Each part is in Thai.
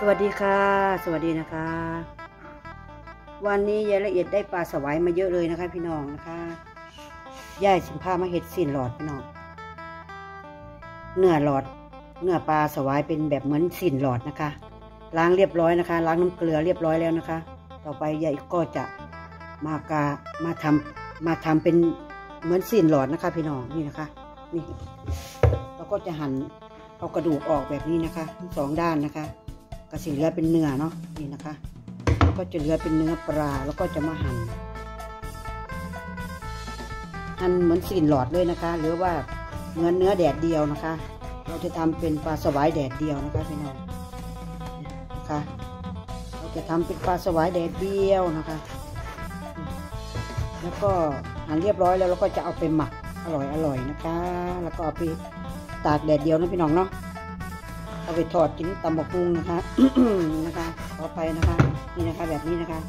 วัสดีค่ะสวัสดีนะคะวันนี้ยายละเอียดได้ปลาสวายมาเยอะเลยนะคะพี่น้องนะคะย่ายสินผ้ามาเห็ดสินหลอดพี่น้องเนื้อหลอดเนื้อปลาสวายเป็นแบบเหมือนสินหลอดนะคะล้างเรียบร้อยนะคะล้างน้ำเกลือเรียบร้อยแล้วนะคะต่อไปยายก็จะมาทำเป็นเหมือนสินหลอดนะคะพี่น้องนี่นะคะนี่เราก็จะหั่นเอากระดูกออกแบบนี้นะคะทั้งสองด้านนะคะกระสีเหลือเป็นเนื้อเนาะนี่นะคะแล้วก็จะเหลือเป็นเนื้อปลาแล้วก็จะมาหั่นเหมือนสินหลอดเลยนะคะหรือว่าเหมือนเนื้อแดดเดียวนะคะเราจะทำเป็นปลาสวายแดดเดียวนะคะพี่น้องนะคะเราจะทำเป็นปลาสวายแดดเดียวนะคะแล้วก็หั่นเรียบร้อยแล้วเราก็จะเอาไปหมักอร่อยนะคะแล้วก็เอาไปตากแดดเดียวนะพี่น้องเนาะเอาไปทอดกินตำบักหุ่งนะคะ นะคะขอไปนะคะนี่นะคะแบบนี้นะคะ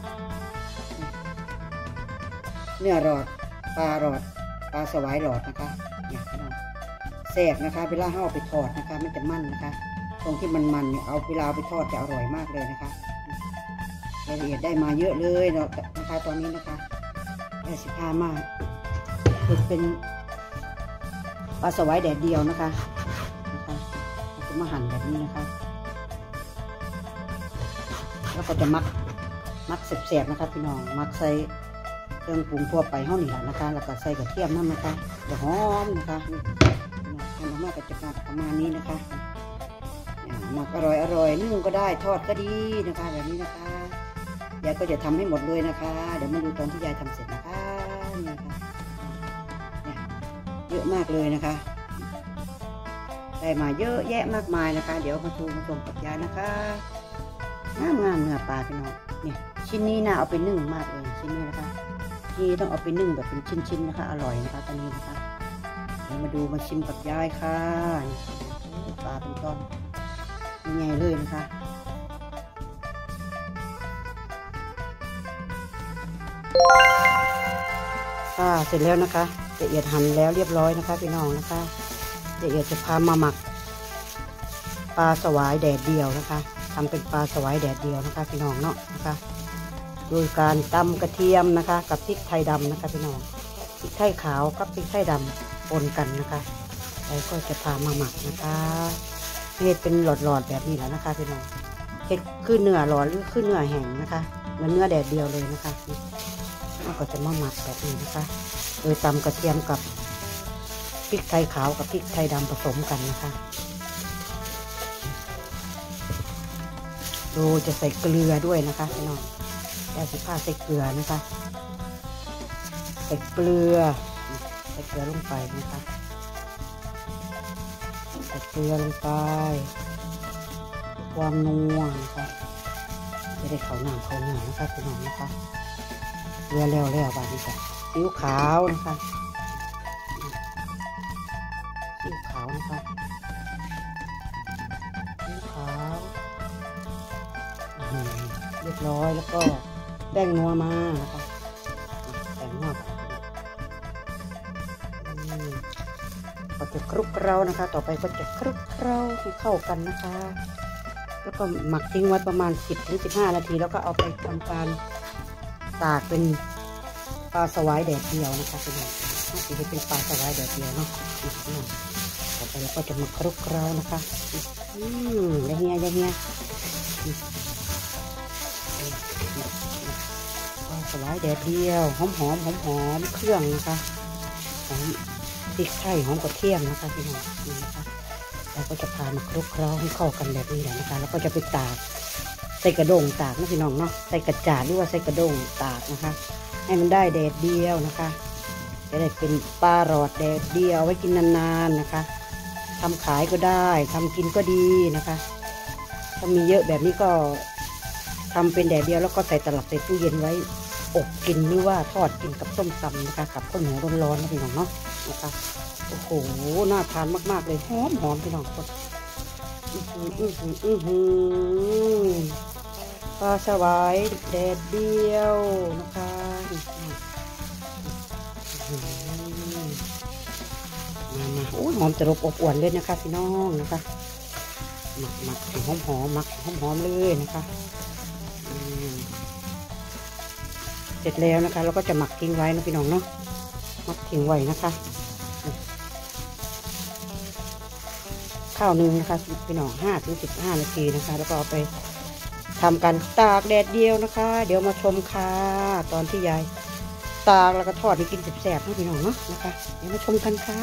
เนื้อหลอดปลาหลอดปลาสวายหลอดนะคะเนี่ยพี่น้องแซ่บนะคะเวลาเอาไปทอดนะคะมันจะมันนะคะตรงที่มันเนี่ยเอาเวลาไปทอดจะอร่อยมากเลยนะคะรายละเอียดได้มาเยอะเลยเนาะนะคะตอนนี้นะคะได้15มากคือเป็นปลาสวายแดดเดียวนะคะมาหั่นแบบนี้นะคะแล้วก็จะมักแสบๆนะคะพี่น้องมักใส่เครื่องปรุงทั่วไปห้องนี่แหละนะคะแล้วก็ใส่กระเทียมน้ำนะคะจะหอมนะคะทำมาก็จะประมาณนี้นะคะหมักอร่อยนึ่งก็ได้ทอดก็ดีนะคะแบบนี้นะคะยายก็จะทำให้หมดเลยนะคะเดี๋ยวมาดูตอนที่ยายทำเสร็จนะคะนี่ค่ะเยอะมากเลยนะคะได้มาเยอะแยะมากมายนะคะเดี๋ยวมาดูมาชมกับยายนะคะงามเนื้อปลาพี่น้องเนี่ยชิ้นนี้น่าเอาไปนึ่งมากเลยชิ้นนี้นะคะที่ต้องเอาไปนึ่งแบบเป็นชิ้นๆนะคะอร่อยนะคะตอนนี้นะคะเดี๋ยวมาดูมาชิมกับยายค่ะปลาเป็นก้อนยังไงเลยนะคะค่ะเสร็จแล้วนะคะละเอียดหั่นแล้วเรียบร้อยนะคะพี่น้องนะคะเดี๋ยวจะพามาหมักปลาสวายแดดเดียวนะคะทำเป็นปลาสวายแดดเดียวนะคะพี่น้องเนาะนะคะโดยการตำกระเทียมนะคะกับพริกไทยดำนะคะพี่น้องพริกไทยขาวกับพริกไทยดำปนกันนะคะแล้วก็จะพามาหมักนะคะเห็ดเป็นหลอดๆแบบนี้แหละนะคะพี่น้องเห็ดคือเนื้อหลอดหรือคือเนื้อแห้งนะคะเหมือนเนื้อแดดเดียวเลยนะคะแล้วก็จะมาหมักแบบนี้นะคะโดยตำกระเทียมกับพริกไทยขาวกับพริกไทยดำผสมกันนะคะดูจะใส่เกลือด้วยนะคะพี่น้องแค่15ใส่เกลือนะคะใส่เกลือลงไปนะคะใส่เกลือลงไปความนัวนะคะจะได้เขาหนังนะคะพี่น้องนะคะเกลือแล้วบาดนี้ค่ะซีอิ๊วขาวนะคะซีอิ๊วขาวนะคะซีอิ๊วขาวเรียบร้อยแล้วก็แป้งนัวมานะคะแป้งนัวก็จะคลุกเคล้านะคะต่อไปก็จะคลุกเคล้าให้เข้ากันนะคะแล้วก็หมักทิ้งไว้ประมาณ10-15 นาทีแล้วก็เอาไปทำการตากเป็นปลาสวายแดดเดียวนะคะเป็นเป็นปลาสวายแดดเดียวเนาะต่อไปเราก็จะมาคลุกเคล้านะคะอย่างเงี้ยปลาสวายแดดเดียวหอมเครื่องนะคะหอมพริกไทยหอมกระเทียมนะคะพี่น้องนี่นะคะเราก็จะพามาคลุกเคล้าให้เข้ากันแบบนี้แหละนะคะแล้วก็จะไปตากใส่กระด้งตากนะพี่น้องเนาะใส่กระจาดหรือว่าใส่กระด้งตากนะคะให้มันได้แดดเดียวนะคะจะได้เป็นปลาหลอดแดดเดียวไว้กินนานๆนะคะทำขายก็ได้ทำกินก็ดีนะคะถ้ามีเยอะแบบนี้ก็ทำเป็นแดดเดียวแล้วก็ใส่ตลับใส่ตู้เย็นไว้อบกินหรือว่าทอดกินกับส้มตำนะคะกับข้าวเหนียวร้อนๆนะพี่น้องเนาะนะคะโอ้โหน่าทานมากๆเลยหอมพี่น้องคนปลาสวายแดดเดียวนะคะมาโอ้ยหอมจะรบอบอวนเลยนะคะพี่น้องนะคะหมักหอมหมักหอมเลยนะคะเสร็จแล้วนะคะเราก็จะหมักทิ้งไว้นะพี่น้องเนาะหมักทิ้งไว้นะคะข้าวนึ่งนะคะพี่น้อง5 ถึง 15 นาทีนะคะแล้วก็เอาไปทำการตากแดดเดียวนะคะเดี๋ยวมาชมค่ะตอนที่ยายตากแล้วก็ทอดให้กินแซ่บๆนะพี่น้องเนาะนะคะเดี๋ยวมาชมกันค่ะ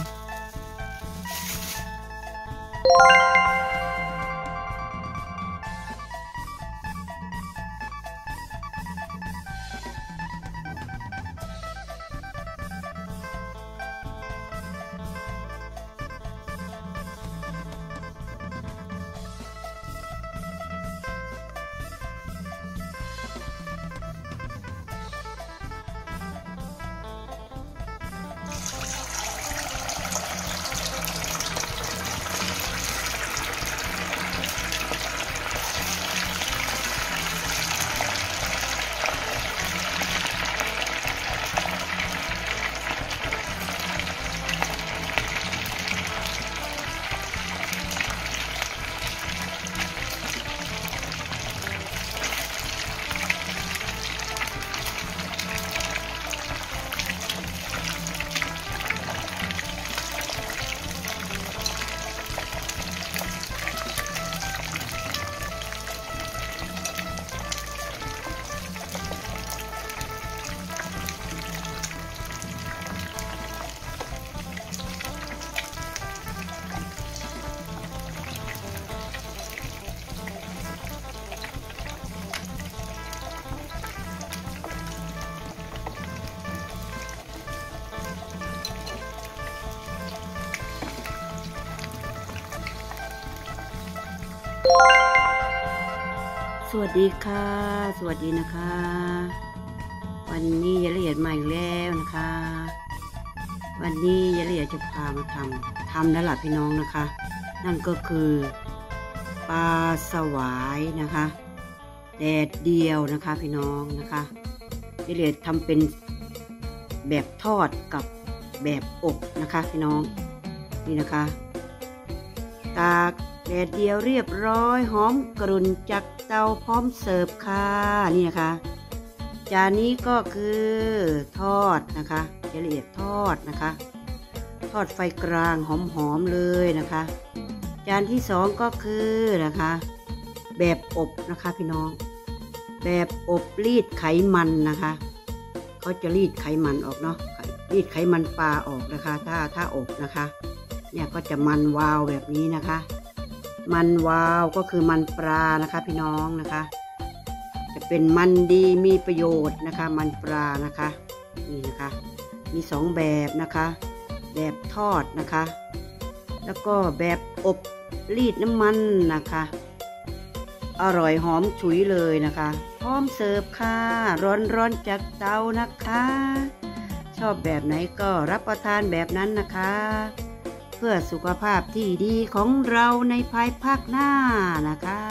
สวัสดีค่ะสวัสดีนะคะวันนี้ยายละเอียดมาอีกแล้วนะคะวันนี้ยายละเอียดจะพามาทำแล้วล่ะพี่น้องนะคะนั่นก็คือปลาสวายนะคะแดดเดียวนะคะพี่น้องนะคะยายละเอียดทำเป็นแบบทอดกับแบบอบนะคะพี่น้องนี่นะคะตากแดดเดียวเรียบร้อยหอมกรุ่นจากเตาพร้อมเสิร์ฟค่ะนี่นะคะจานนี้ก็คือทอดนะคะละเอียดทอดนะคะทอดไฟกลางหอมๆเลยนะคะจานที่2ก็คือนะคะแบบอบนะคะพี่น้องแบบอบรีดไขมันนะคะเขาจะรีดไขมันออกเนาะรีดไขมันปลาออกนะคะถ้าอบนะคะเนี่ยก็จะมันวาวแบบนี้นะคะมันวาวก็คือมันปลานะคะพี่น้องนะคะจะเป็นมันดีมีประโยชน์นะคะมันปลานะคะนี่นะคะมี2แบบนะคะแบบทอดนะคะแล้วก็แบบอบรีดน้ำมันนะคะอร่อยหอมฉุยเลยนะคะพร้อมเสิร์ฟค่ะร้อนจากเตานะคะชอบแบบไหนก็รับประทานแบบนั้นนะคะเพื่อสุขภาพที่ดีของเราในภายภาคหน้านะคะ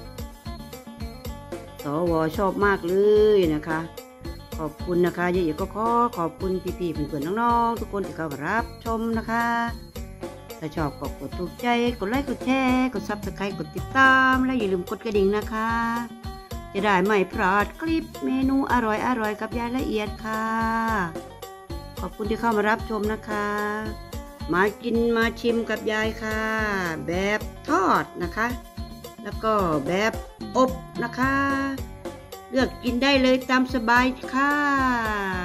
สว.ชอบมากเลยนะคะขอบคุณนะคะยายเอ๋ก็ขอบคุณพี่ๆเพื่อนๆน้องๆทุกคนที่เข้ามารับชมนะคะถ้าชอบก็กดถูกใจกดไลค์กดแชร์กดซับสไครต์กดติดตามและอย่าลืมกดกระดิ่งนะคะจะได้ไม่พลาดคลิปเมนูอร่อยกับยายละเอียดค่ะขอบคุณที่เข้ามารับชมนะคะมากินมาชิมกับยายค่ะแบบทอดนะคะแล้วก็แบบอบนะคะเลือกกินได้เลยตามสบายค่ะ